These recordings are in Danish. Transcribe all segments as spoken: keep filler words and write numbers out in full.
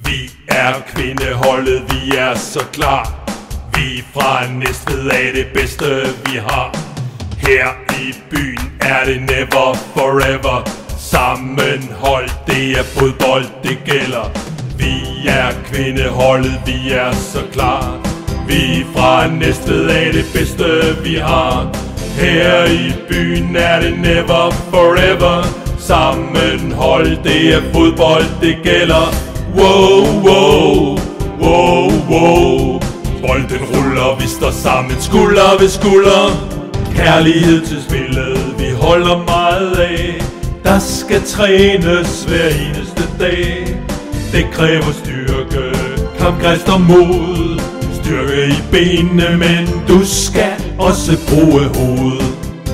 Vi er kvindeholdet, vi er så klar. Vi fra Næstved er det bedste vi har. Her i byen er det never forever. Sammenhold, det er fodbold, det gælder. Vi er kvindeholdet, vi er så klar. Vi fra Næstved er det bedste vi har. Her i byen er det never forever. Sammenhold, det er fodbold, det gælder. Wow, wow, wow, wow. Bolden ruller, vi står sammen skulder ved skulder. Kærlighed til spillet, vi holder meget af. Der skal trænes hver eneste dag. Det kræver styrke, kampgejst og mod. Styrke i benene, men du skal også bruge hovedet.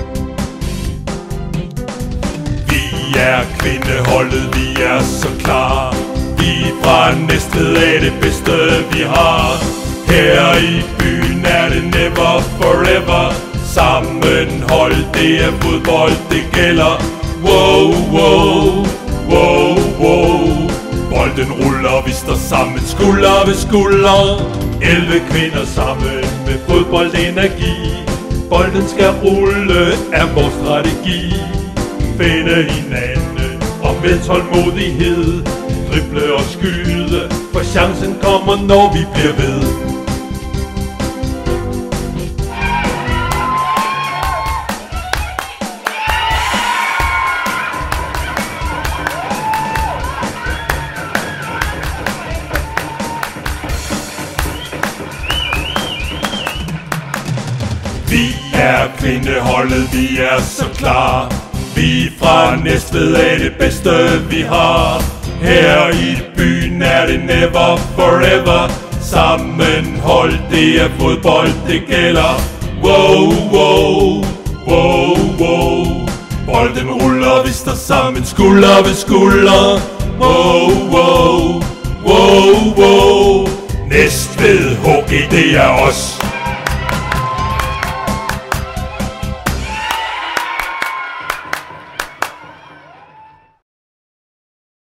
Vi er kvindeholdet, vi er så klar. Vi fra Næstved er det bedste vi har. Her i byen er det never forever. Sammenhold, det er fodbold, det gælder. Wow, wow, wow, wow. Bolden ruller, vi står sammen skulder ved skulder. elleve kvinder sammen med fodboldenergi. Bolden skal rulle, er vores strategi. Finde hinanden og med tålmodighed. Drible og skyde, for chancen kommer, når vi bliver ved. Vi er kvindeholdet, vi er så klar. Vi fra Næstved er det bedste vi har. Her i byen er det never forever. Sammenhold, det er fodbold, det gælder. Wow, wow, wow, wow. Bolden ruller, vi står sammen skulder ved skulder. Wow, wow, wow, wow. Næstved H G, det er os.